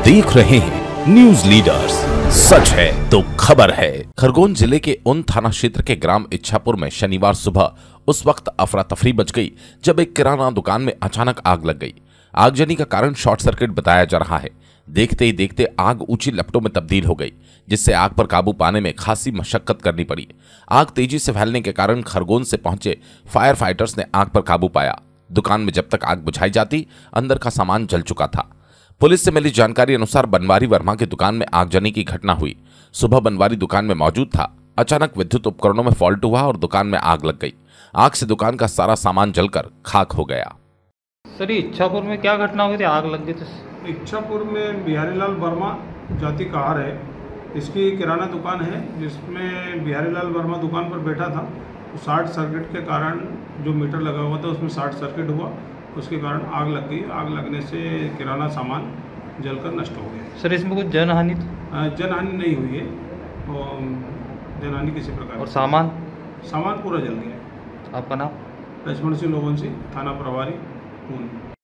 देख रहे हैं न्यूज लीडर्स, सच है तो खबर है। खरगोन जिले के उन थाना क्षेत्र के ग्राम इच्छापुर में शनिवार सुबह उस वक्त अफरा तफरी मच गई जब एक किराना दुकान में अचानक आग लग गई। आगजनी का कारण शॉर्ट सर्किट बताया जा रहा है। देखते ही देखते आग ऊंची लपटों में तब्दील हो गई, जिससे आग पर काबू पाने में खासी मशक्कत करनी पड़ी। आग तेजी से फैलने के कारण खरगोन से पहुंचे फायर फाइटर्स ने आग पर काबू पाया। दुकान में जब तक आग बुझाई जाती, अंदर का सामान जल चुका था। पुलिस से मिली जानकारी अनुसार बनवारी वर्मा की दुकान में आगजनी की घटना हुई। सुबह बनवारी दुकान में मौजूद था। अचानक विद्युत उपकरणों में फॉल्ट हुआ और दुकान में आग लग गई। आग से दुकान का सारा सामान जलकर खाक हो गया। सर, ये इच्छापुर में क्या घटना हुई थी, आग लग गई थी? इच्छापुर में बिहारीलाल वर्मा जाति कहार है, इसकी किराना दुकान है, जिसमें बिहारीलाल वर्मा दुकान पर बैठा था। तो शॉर्ट सर्किट के कारण जो मीटर लगा हुआ था उसमें शॉर्ट सर्किट हुआ, उसके कारण आग लग गई। आग लगने से किराना सामान जलकर नष्ट हो गया। सर, इसमें कुछ जनहानि जनहानि नहीं हुई है, जनहानि किसी प्रकार। और सामान पूरा जल गया। आपका नाम? लक्ष्मण सिंह लोगोंसी, थाना प्रभारी।